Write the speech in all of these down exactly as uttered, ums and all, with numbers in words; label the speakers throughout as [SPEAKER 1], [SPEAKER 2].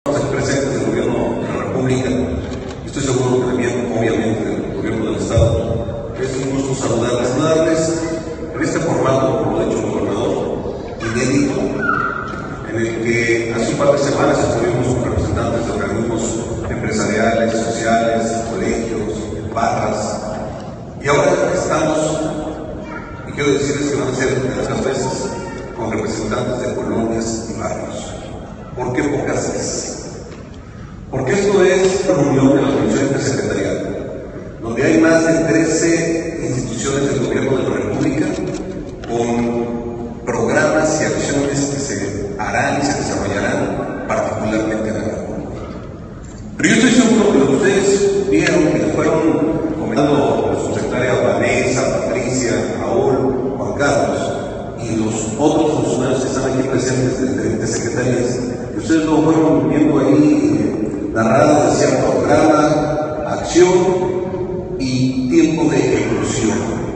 [SPEAKER 1] aquí presentes del Gobierno de la República, estoy seguro que también, obviamente, del Gobierno del Estado. Es un gusto saludarles, saludarles en este formato, como lo ha dicho el gobernador, inédito, en el que hace un par de semanas estuvimos con representantes de organismos empresariales, sociales, colegios, barras, y ahora estamos, y quiero decirles que van a ser pocas veces, con representantes de colonias y barrios. ¿Por qué pocas veces? Porque esto es una reunión de la Comisión Intersecretarial, donde hay más de trece instituciones del Gobierno de la República con programas y acciones que se harán y se desarrollarán particularmente en la República. Pero yo estoy seguro que lo que ustedes vieron, que fueron comentando la subsecretaria Vanessa, Patricia, Raúl, Juan Carlos y los otros funcionarios que están aquí presentes de diferentes secretarías, que ustedes lo fueron viendo ahí narrado, decía programa, acción y tiempo de ejecución.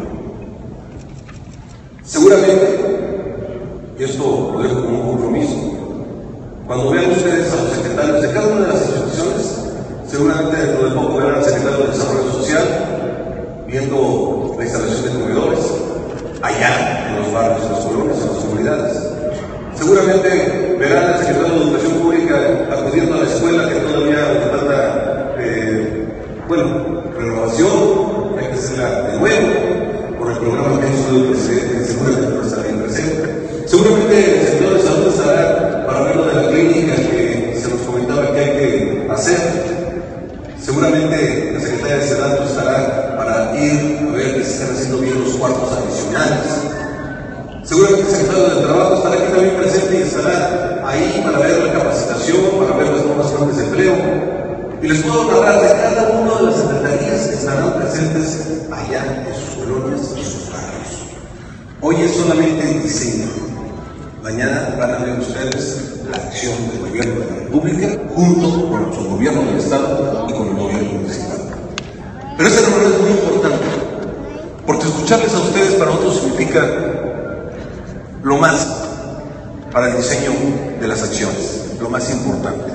[SPEAKER 1] Seguramente, y esto lo dejo como un compromiso, cuando vean ustedes a los secretarios de cada una de las instituciones, seguramente dentro de poco verán al secretario de Desarrollo Social viendo la instalación de comedores allá en los barrios, en las colonias, en las comunidades. Seguramente verán al secretario de Educación Pública acudiendo a la escuela que todavía le falta, eh, bueno, renovación, hay que hacerla de nuevo, por el programa que hizo el presidente, que seguramente no está bien presente. Seguramente el sector de salud estará para ver lo de la clínica que se nos comentaba que hay que hacer. Seguramente la Secretaría de Sedatu estará para ir a ver que se están haciendo bien los cuartos adicionales. Seguramente el secretario del Trabajo estará aquí también presente y estará ahí para ver la capacitación, para ver las nuevas fuentes de empleo. Y les puedo narrar de cada una de las secretarías que estarán presentes allá en sus colonias y sus barrios. Hoy es solamente el diseño. Mañana van a ver ustedes la acción del Gobierno de la República junto con su Gobierno del Estado y con el Gobierno municipal. Pero esta reunión es muy importante, porque escucharles a ustedes para nosotros significa lo más para el diseño de las acciones, lo más importante.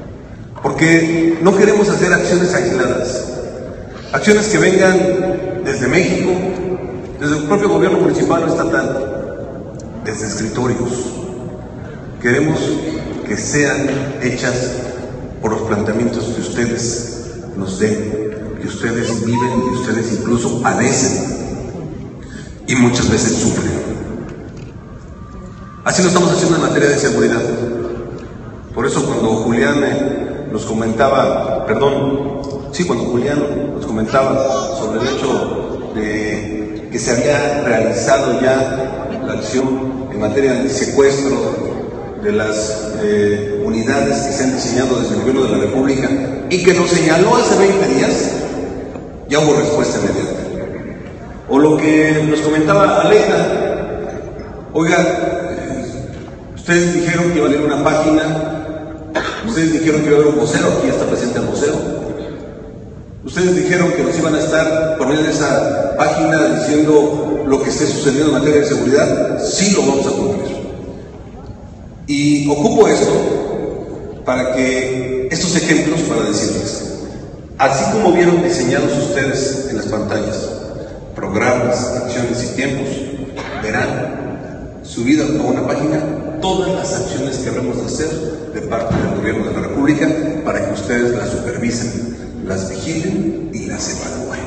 [SPEAKER 1] Porque no queremos hacer acciones aisladas, acciones que vengan desde México, desde el propio gobierno municipal o estatal, desde escritorios. Queremos que sean hechas por los planteamientos que ustedes nos den, que ustedes viven, que ustedes incluso padecen y muchas veces sufren. Así lo estamos haciendo en materia de seguridad. Por eso cuando Julián eh, nos comentaba, perdón, sí, cuando Julián nos comentaba sobre el hecho de que se había realizado ya la acción en materia de secuestro de las eh, unidades que se han diseñado desde el Gobierno de la República y que nos señaló hace veinte días, ya hubo respuesta inmediata. O lo que nos comentaba Aleja, oiga, eh, ustedes dijeron que iba a haber una página, ustedes dijeron que iba a haber un vocero, aquí está presente el vocero, ustedes dijeron que nos iban a estar poniendo en esa página diciendo lo que esté sucediendo en materia de seguridad. Sí lo vamos a cumplir. Y ocupo esto para que estos ejemplos, para decirles, así como vieron diseñados ustedes en las pantallas programas, acciones y tiempos, verán subidas a una página todas las acciones que debemos de hacer de parte del Gobierno de la República para que ustedes las supervisen, las vigilen y las evalúen.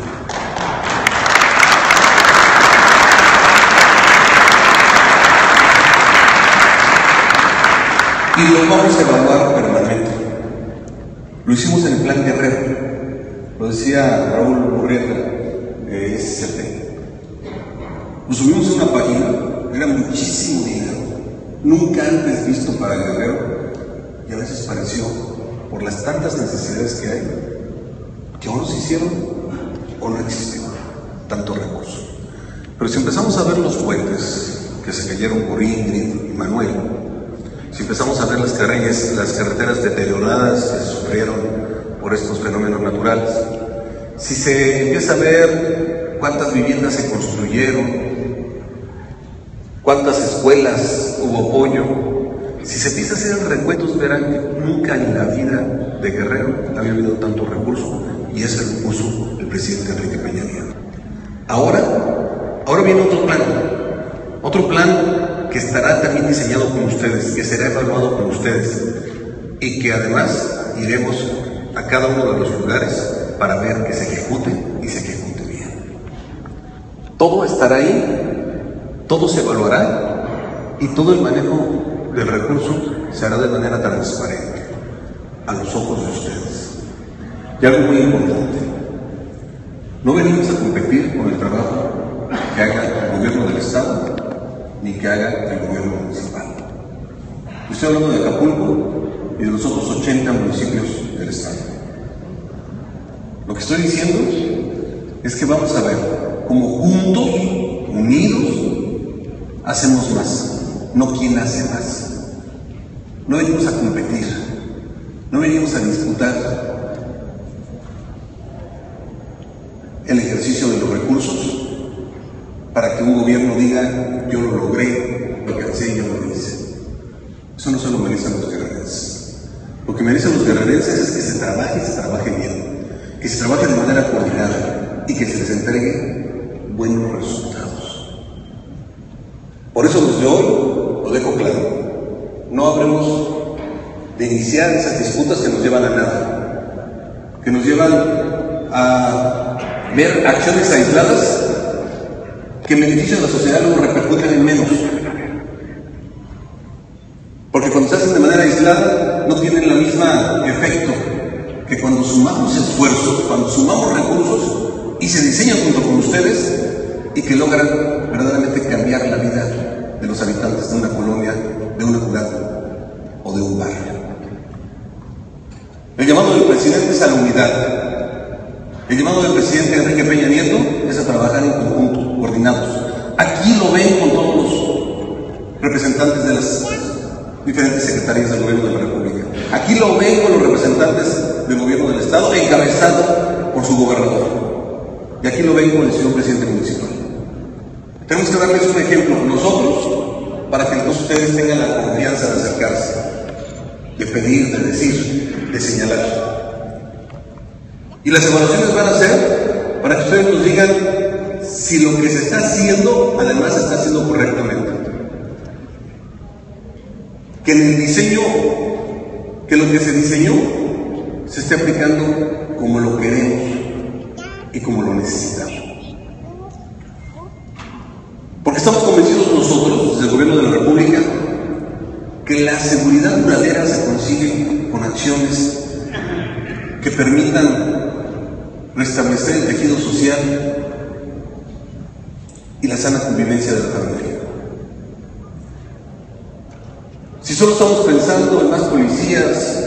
[SPEAKER 1] Y lo vamos a evaluar permanente. Lo hicimos en el Plan Guerrero, lo decía Raúl Murrieta de S C P. Lo subimos en una página, era muchísimo dinero, nunca antes visto para Guerrero, y a veces pareció, por las tantas necesidades que hay, que o no se hicieron o no existió tanto recurso. Pero si empezamos a ver los puentes que se cayeron por Ingrid y Manuel, si empezamos a ver las carreteras, las carreteras deterioradas que sufrieron por estos fenómenos naturales, si se empieza a ver cuántas viviendas se construyeron, cuántas escuelas hubo apoyo, Si se empieza a hacer el recuento, verán que nunca en la vida de Guerrero había habido tanto recurso, y ese recurso el presidente Enrique Peña Nieto. Ahora, ahora viene otro plan, otro plan que estará también diseñado con ustedes, que será evaluado con ustedes, y que además iremos a cada uno de los lugares para ver que se ejecute y se ejecute bien. Todo estará ahí, todo se evaluará y todo el manejo del recurso se hará de manera transparente a los ojos de ustedes. Y algo muy importante, no venimos a competir con el trabajo que haga el gobierno del Estado ni que haga el gobierno municipal. Estoy hablando de Acapulco y de los otros ochenta municipios del Estado. Lo que estoy diciendo es que vamos a ver cómo juntos, unidos, hacemos más, no quién hace más. No venimos a competir, no venimos a disputar el ejercicio de los recursos para que un gobierno diga yo lo logré, lo alcancé y yo lo hice. Eso no se lo merecen los guerrerenses. Lo que merecen los guerrerenses es que se trabaje y se trabaje bien, que se trabaje de manera coordinada y que se les entregue buenos resultados. Por eso desde hoy lo dejo claro, no habremos de iniciar esas disputas que nos llevan a nada, que nos llevan a ver acciones aisladas que en beneficio de la sociedad luego repercuten en menos. Porque cuando se hacen de manera aislada no tienen el mismo efecto que cuando sumamos esfuerzos, cuando sumamos recursos y se diseñan junto con ustedes y que logran verdaderamente cambiar la vida de los habitantes de una colonia, de una ciudad o de un barrio. El llamado del presidente es a la unidad. El llamado del presidente Enrique Peña Nieto es a trabajar en conjunto, coordinados. Aquí lo ven con todos los representantes de las diferentes secretarías del gobierno de la República. Aquí lo ven con los representantes del gobierno del Estado, encabezado por su gobernador. Y aquí lo ven con el señor presidente municipal. Tenemos que darles un ejemplo nosotros, para que todos ustedes tengan la confianza de acercarse, de pedir, de decir, de señalar. Y las evaluaciones van a ser para que ustedes nos digan si lo que se está haciendo además se está haciendo correctamente. Que en el diseño, que lo que se diseñó se esté aplicando como lo queremos y como lo necesitamos. Porque estamos convencidos nosotros, desde el gobierno de la República, que la seguridad duradera se consigue con acciones que permitan restablecer el tejido social y la sana convivencia de la familia. Si solo estamos pensando en más policías,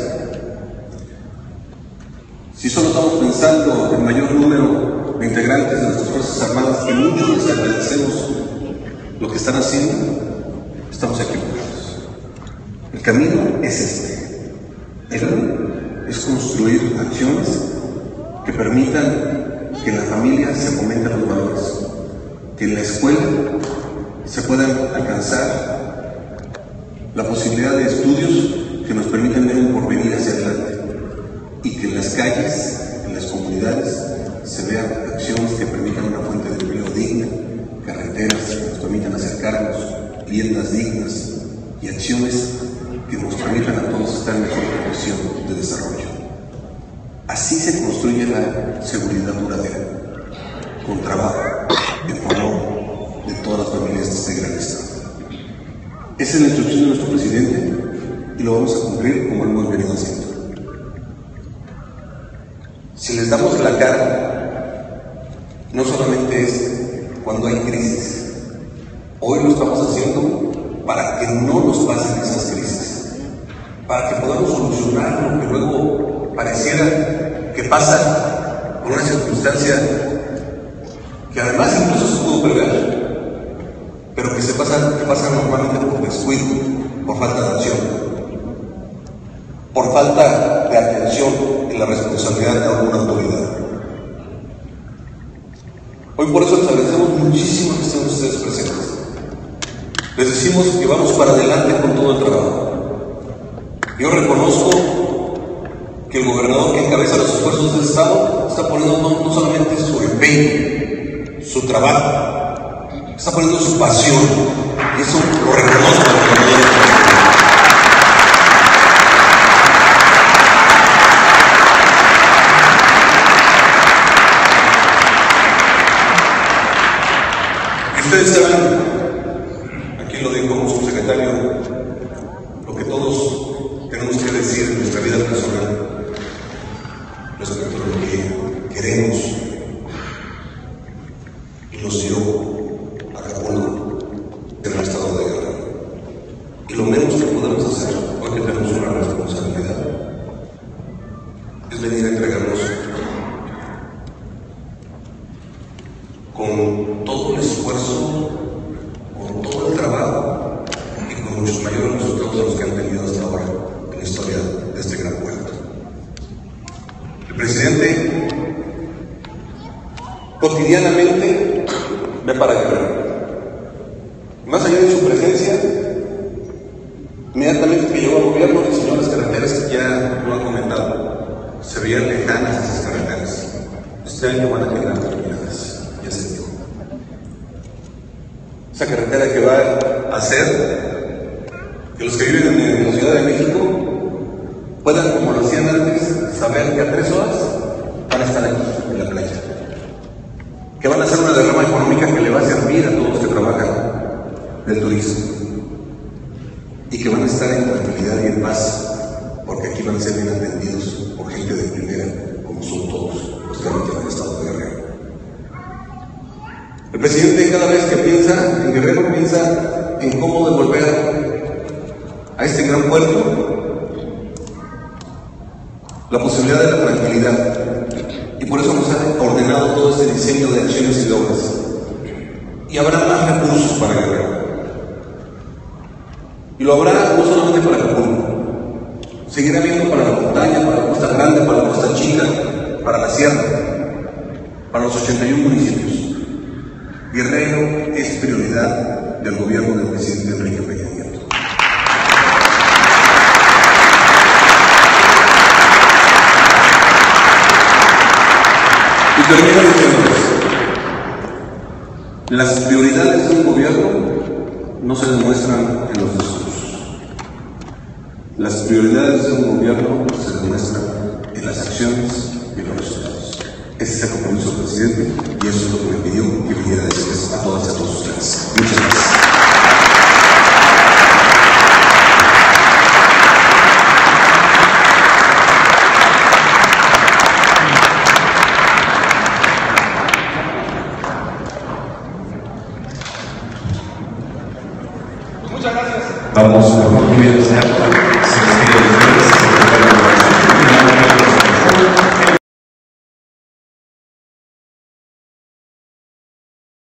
[SPEAKER 1] si solo estamos pensando en mayor número de integrantes de nuestras Fuerzas Armadas, que muchos les agradecemos lo que están haciendo, estamos equivocados. El camino es este. El camino es construir acciones que permitan que en la familia se fomenten los valores, que en la escuela se puedan alcanzar la posibilidad de estudios que nos permitan ver un porvenir hacia adelante, y que en las calles, en las comunidades, se vean acciones que permitan una fuente de empleo digna, carreteras que nos permitan acercarnos, viviendas dignas y acciones que nos permitan a todos estar en mejor condición de desarrollo. Así se construye la seguridad duradera, con trabajo, en favor de todas las familias de este gran estado. Esa es la instrucción de nuestro presidente y lo vamos a cumplir como lo hemos venido haciendo. Si les damos la cara, no solamente es cuando hay crisis. Hoy lo estamos haciendo para que no nos pasen esas crisis, para que podamos solucionar lo que luego pareciera que pasa con una circunstancia que además incluso se pudo prever, pero que se pasa, que pasa normalmente por descuido, por falta de acción, por falta de atención en la responsabilidad de alguna autoridad. Hoy por eso les agradecemos muchísimo que estén ustedes presentes. Les decimos que vamos para adelante con todo el trabajo, Yo reconozco que el gobernador que encabeza los esfuerzos del Estado está poniendo no, no solamente su empeño, su trabajo, está poniendo su pasión, y eso lo reconozco al gobernador. Ustedes saben, aquí lo dijo como subsecretario, lo que todos tenemos que decir en nuestra vida personal respecto a lo que queremos y nos dio Acapulco en el estado de guerra. Y lo menos que podemos hacer, hoy que tenemos una responsabilidad, es venir a entregarnos con todo el esfuerzo, con todo el trabajo y con muchos mayores resultados de los que han tenido hasta ahora en la historia de este gran puerto. El presidente cotidianamente ve para Guerrero. Más allá de su presencia, inmediatamente que llegó al gobierno, diseñó las carreteras que ya lo han comentado. Se veían lejanas esas carreteras. Este año van a quedar terminadas. Esa carretera que va a hacer que los que viven en la Ciudad de México puedan, como lo hacían antes, saber que a tres horas van a estar aquí en la playa, que van a hacer una derrama económica que le va a servir a todos los que trabajan del turismo y que van a estar en tranquilidad y en paz, porque aquí van a ser bien atendidos por gente de primera, como son todos los que habitan el estado de Guerrero. El presidente, cada vez que piensa en Guerrero, piensa en cómo devolver a este gran puerto la posibilidad de la tranquilidad, y por eso nos ha ordenado todo este diseño de acciones y de obras. Y habrá más recursos para Guerrero, y lo habrá no solamente para Acapulco, seguirá habiendo para la montaña, para la costa grande, para la costa chica, para la sierra, para los ochenta y uno municipios. Guerrero es prioridad del gobierno del presidente Enrique Peña Nieto. Y termino diciéndoles, las prioridades de un gobierno no se demuestran en los discursos. Las prioridades de un gobierno se demuestran en las acciones y en los resultados. Ese es el compromiso del presidente, y eso es lo que me pidió que viniera a decirles a todas y a todos ustedes. Muchas gracias.
[SPEAKER 2] Muchas gracias. Vamos a concluir esta